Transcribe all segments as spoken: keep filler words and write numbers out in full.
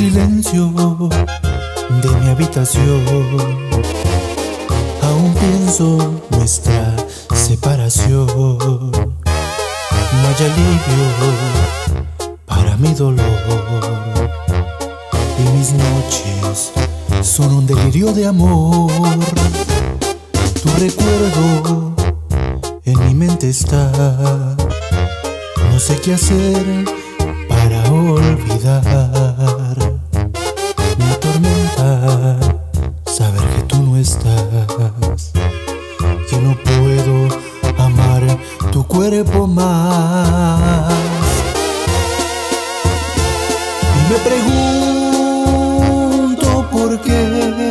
silencio de mi habitación, aún pienso nuestra separación. No hay alivio para mi dolor y mis noches son un delirio de amor. Tu recuerdo en mi mente está, no sé qué hacer para olvidar. Me atormenta saber que tú no estás, que no puedo amar tu cuerpo más. Y me pregunto por qué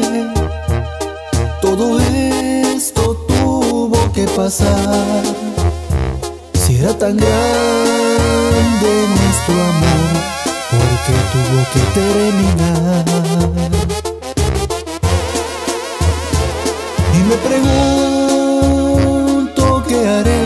todo esto tuvo que pasar. Si era tan grande nuestro amor, ¿por qué tuvo que terminar? Y me pregunto qué haré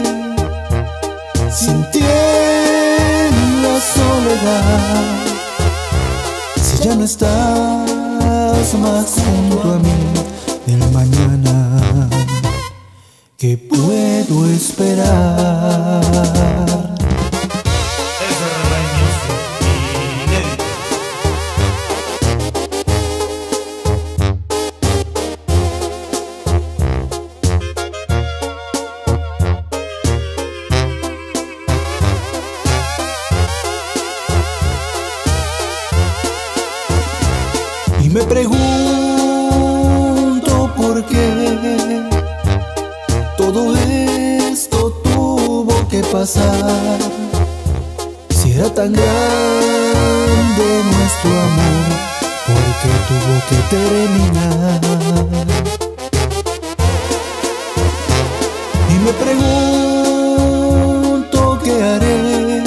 sin ti en la soledad, si ya no estás más junto a mí. El mañana que puedo esperar. Y me pregunto por qué todo esto tuvo que pasar. Si era tan grande nuestro amor, ¿por qué tuvo que terminar? Y me pregunto qué haré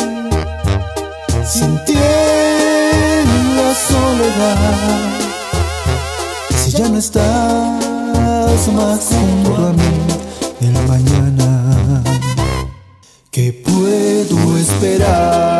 sin ti en la soledad, si ya no estás más junto a mí. El mañana que puedo esperar.